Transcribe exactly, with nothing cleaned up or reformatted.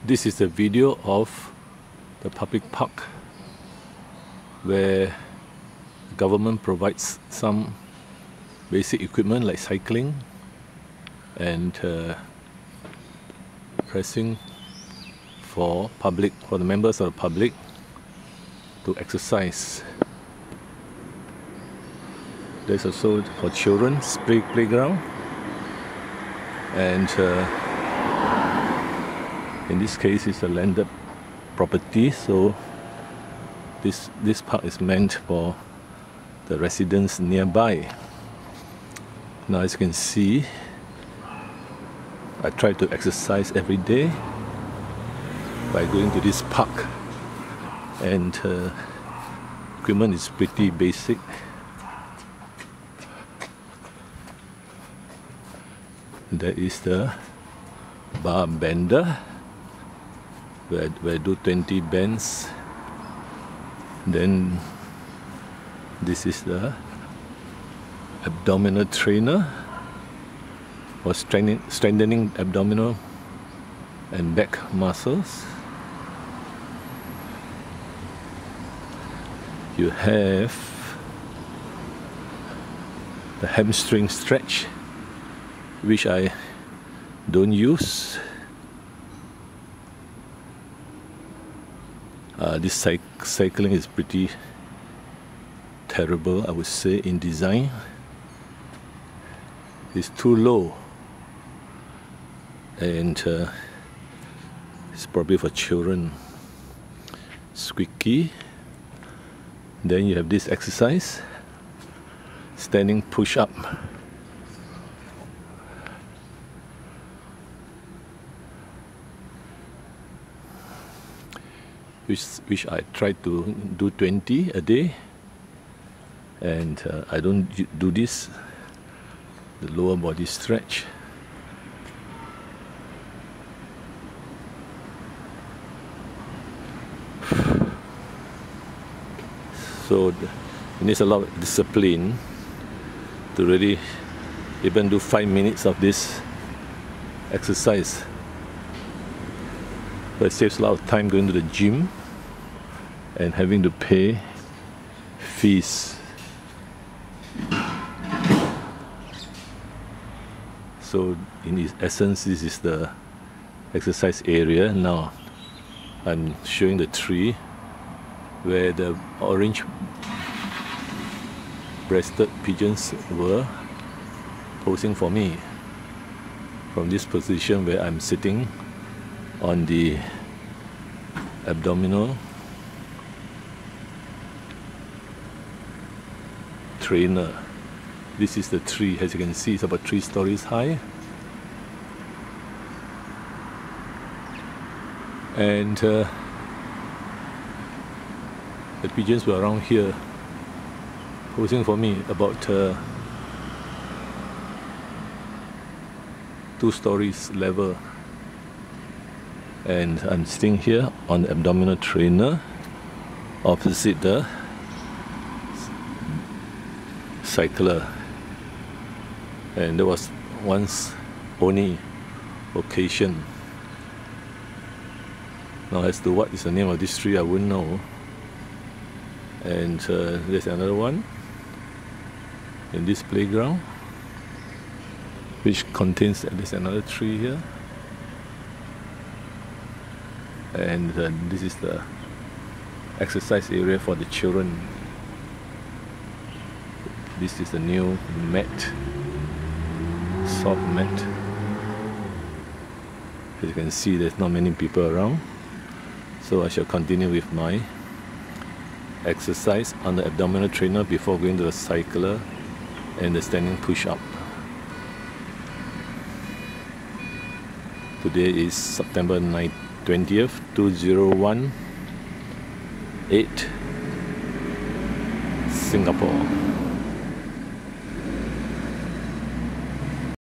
This is a video of the public park where the government provides some basic equipment like cycling and uh, pressing for public, for the members of the public to exercise. There's also for children's play playground, and uh, in this case it's a landed property, so this this park is meant for the residents nearby. Now, as you can see, I try to exercise every day by going to this park, and uh, equipment is pretty basic. That is the bar bender, where, where I do twenty bends. Then this is the abdominal trainer for strengthening, strengthening abdominal and back muscles. You have the hamstring stretch, which I don't use. Uh, this cyc cycling is pretty terrible, I would say, in design. It's too low, and uh, it's probably for children. Squeaky. Then you have this exercise, standing push-up. Which, which I try to do twenty a day, and uh, I don't do this, the lower body stretch. So it needs a lot of discipline to really even do five minutes of this exercise. But it saves a lot of time going to the gym and having to pay fees. So in its essence, this is the exercise area. Now I'm showing the tree where the orange breasted pigeons were posing for me from this position where I'm sitting on the abdominal trainer. This is the tree. As you can see, it's about three stories high, and uh, the pigeons were around here posing for me, about uh, two stories level. And I'm sitting here on the abdominal trainer opposite the cycler, and there was once only occasion. Now, as to what is the name of this tree, I wouldn't know. And uh, there's another one in this playground, which contains, there's another tree here. And uh, this is the exercise area for the children. This is the new mat, soft mat. As you can see, there's not many people around, so I shall continue with my exercise on the abdominal trainer before going to the cycler and the standing push-up. Today is September ninth. twentieth, two thousand eighteen, Singapore.